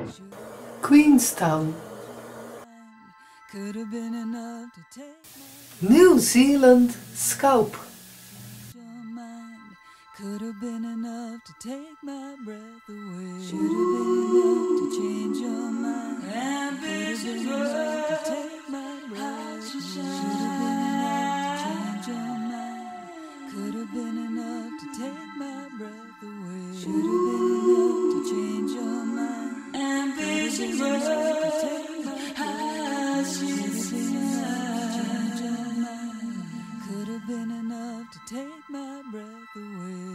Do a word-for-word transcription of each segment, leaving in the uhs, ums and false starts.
Queenstown, New Zealand Scalp, could have been enough to take my breath away. Should have been enough to change your mind. Ambitions were to take my breath away. Should have been enough to change your mind. Could have been enough to take my breath away. Should have been enough to change your mind. Ambitions were to take my breath away. Could have been enough to take my breath away.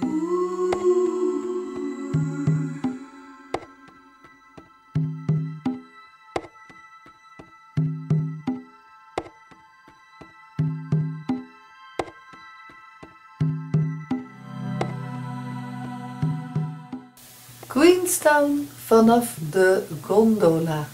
Queenstown vanaf de gondola.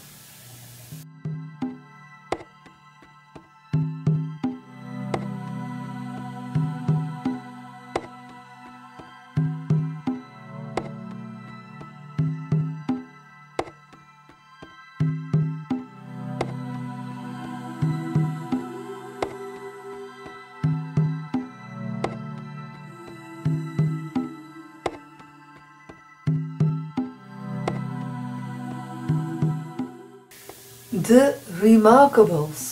The Remarkables.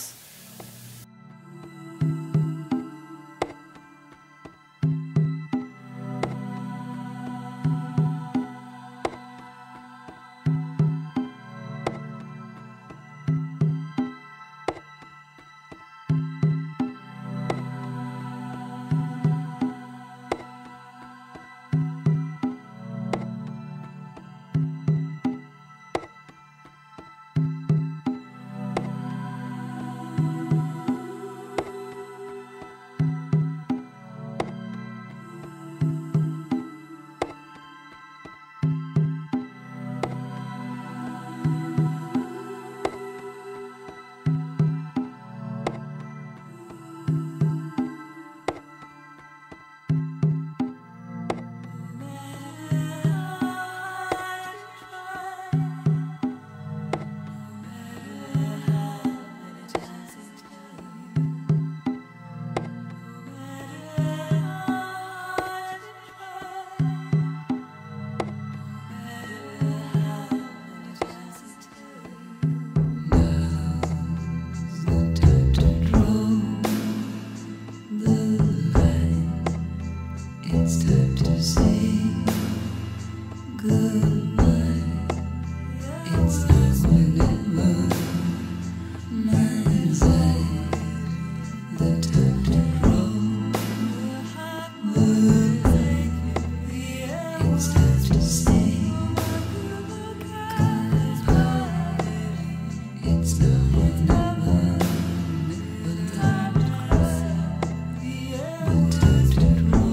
It's time to say goodbye. It's not whenever mind's eye. The time to grow. Goodbye. It's time to say goodbye. It's not whenever the time to cry. The time to grow.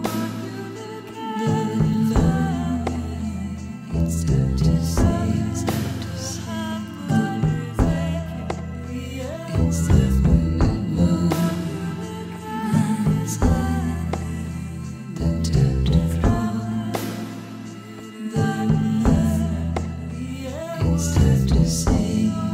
It's time to say, it's time to say goodbye. It's time whenever mind's eye. The time to flow. The night. It's time to say